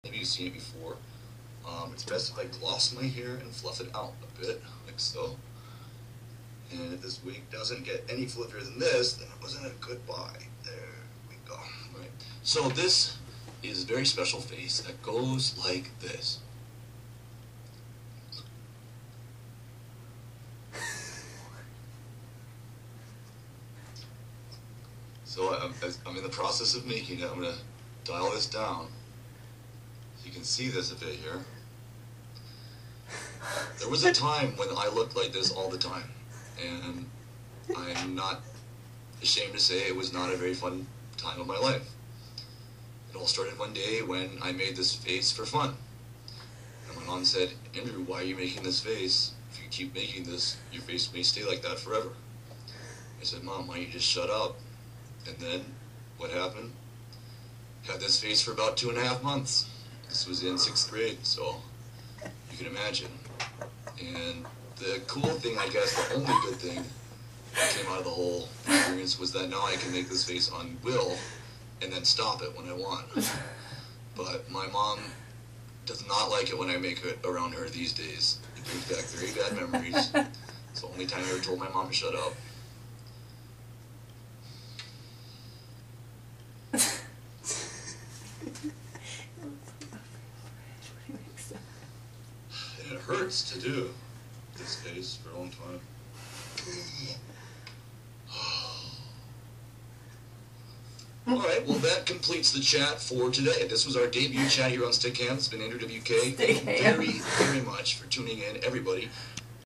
Maybe you've seen it before. It's best if I gloss my hair and fluff it out a bit, like so. And if this wig doesn't get any fluffier than this, then it wasn't a good buy. There we go. Right. So this is a very special face that goes like this. So I'm in the process of making it. I'm going to dial this down. So you can see this a bit here. There was a time when I looked like this all the time. And I'm not ashamed to say it was not a very fun time of my life. It all started one day when I made this face for fun. And my mom said, "Andrew, why are you making this face? If you keep making this, your face may stay like that forever." I said, "Mom, why don't you just shut up?" And then, what happened? Had this face for about 2.5 months. This was in 6th grade, so you can imagine. And the cool thing, I guess, the only good thing that came out of the whole experience was that now I can make this face on will and then stop it when I want. But my mom does not like it when I make it around her these days. It brings back very bad memories. It's the only time I ever told my mom to shut up. And it hurts to do this face for a long time. Alright, well that completes the chat for today. This was our debut chat here on Stickam. It's been Andrew WK. Thank you very, very much for tuning in, everybody.